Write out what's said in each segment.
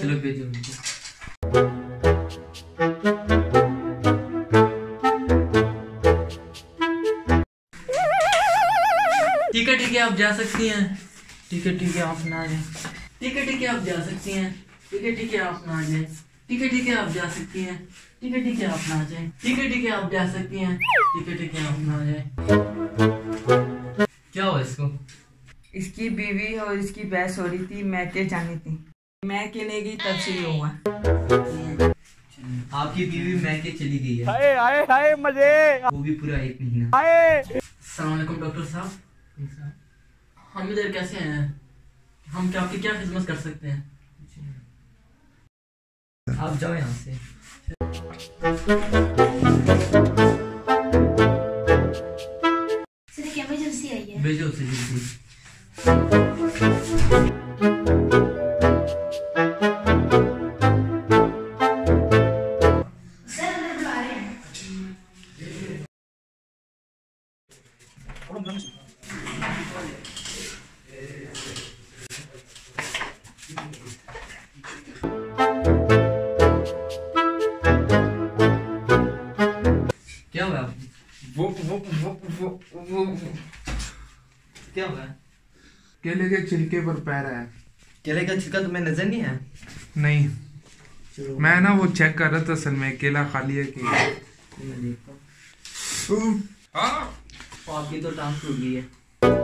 चलो भेजो उनको। ठीक है आप जा सकती हैं। ठीक है आप ना जाए। ठीक है आप जा सकती हैं। ठीक है आप ना जाए। ठीक है आप जा सकती हैं। ठीक है आप ना जाए। ठीक है आप जा सकती हैं। ठीक है आप ना जाए। क्या हुआ इसको? इसकी बीवी और इसकी बहस हो रही थी, मैके जानी थी। मैं कहने की तब से ही हुआ। आपकी बीवी मैके चली गई है। हाय हाय हाय मजे, वो भी पूरा 1 महीना। अस्सलाम वालेकुम डॉक्टर साहब। हम इधर कैसे आए हैं? हम क्या आपकी क्या खिदमत कर सकते हैं? आप जाओ यहाँ से। सर क्या इमरजेंसी आई है? भेजो उसे जल्दी। सर अंदर बुला रहे हैं। क्या हुआ आपको? क्या हुआ? केले के छिलके पर पैर है। केले का छिलका तुम्हें नजर नहीं है? नहीं, मैं ना वो चेक कर रहा था असल में केला खाली है कि। मैं देखता हूँ। आपकी तो टांग टूट गई है।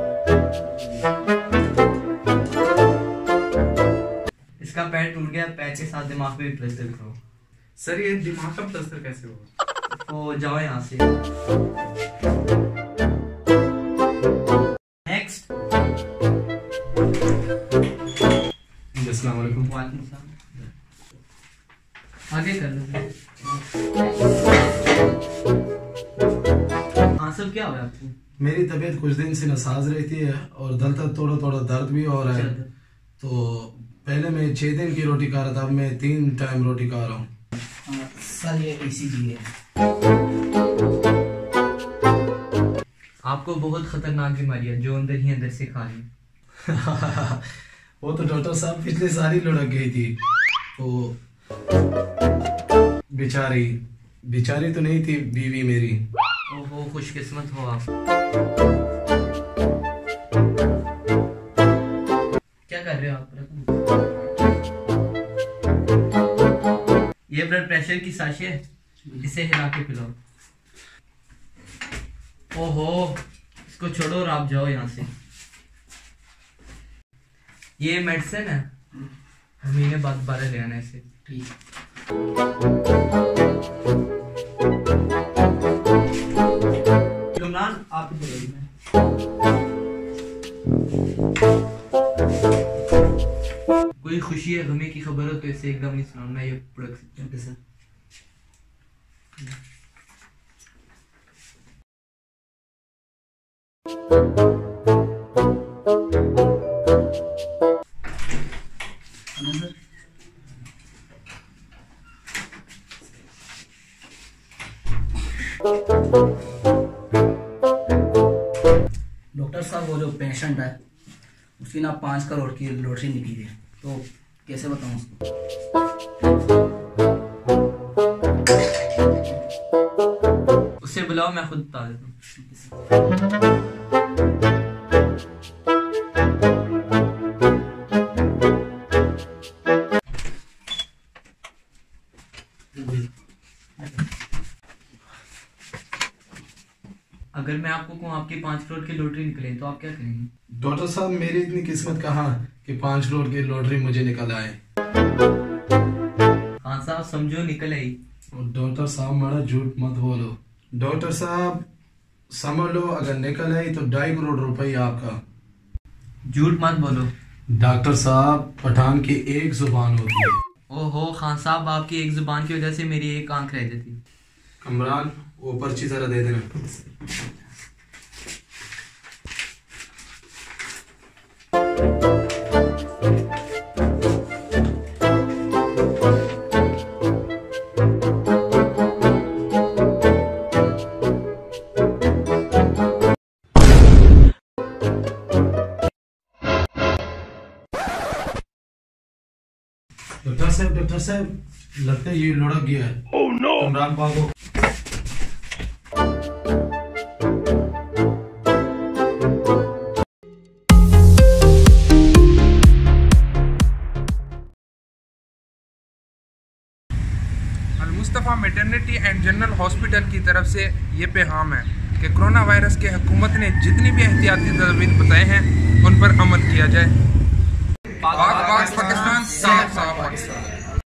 इसका पैर टूट गया, पैर के साथ दिमाग पे भी प्लास्टर करो। सर ये दिमाग का प्लास्टर कैसे होगा? तो जाओ यहाँ से। नेक्स्ट। अस्सलाम वालेकुम। वालेकुम सलाम। आगे कर लो। हाँ सब क्या हुआ आपको? मेरी तबीयत कुछ दिन से नासाज रहती है और थोड़ा थोड़ा दर्द भी हो रहा है। तो पहले मैं 6 दिन की रोटी खा रहा था, अब मैं 3 टाइम रोटी खा रहा हूँ। सर ये ECG है। आपको बहुत खतरनाक बीमारी है जो अंदर ही अंदर से खा रही। वो तो डॉक्टर साहब पिछले साल ही लुढ़क गई थी। तो बेचारी तो नहीं थी बीवी मेरी। ओहो खुशकिस्मत हो आप। क्या कर रहे हो आप? ये ब्लड प्रेशर की साशे है, इसे हिला के पिलाओ। ओहो इसको छोड़ो और आप जाओ यहाँ से। ये मेडिसिन है, महीने बाद 12 ले आना इसे। ठीक। आप कोई खुशी है गमी की खबर हो तो इसे एकदम नहीं सुनाना, ये प्रोडक्ट सर। डॉक्टर साहब वो जो पेशेंट है उसकी ना 5 करोड़ की लॉटरी निकली है, तो कैसे बताऊं उसको? उसे बुलाओ, मैं खुद बता देता हूँ। अगर मैं आपको कहूँ आपकी 5 करोड़ की लॉटरी निकले तो आप क्या करेंगे? डॉक्टर साहब मेरी इतनी किस्मत कहाँ कि 5 करोड़ की लॉटरी मुझे निकल आए। हाँ साहब समझो निकल आई। डॉक्टर साहब बड़ा झूठ मत बोलो। डॉक्टर साहब समझ लो अगर निकल आई तो 2.5 करोड़ रुपए आपका। झूठ मत बोलो। डॉक्टर साहब पठान की एक जुबान होती है। ओहो खान साहब आपकी एक जुबान की वजह से मेरी एक आंख रह जाती। कमरान वो पर्ची जरा दे देना। डॉक्टर डॉक्टर साहब लगता है ये लुढ़क गया है। ओह नो। इमरान भागो। Almustafa maternity and general hospital की तरफ से ये पैगाम है कि कोरोना वायरस के हुकूमत ने जितनी भी एहतियाती तदबीर बताए हैं उन पर अमल किया जाए। पाक पाकिस्तान, साफ साफ पाकिस्तान।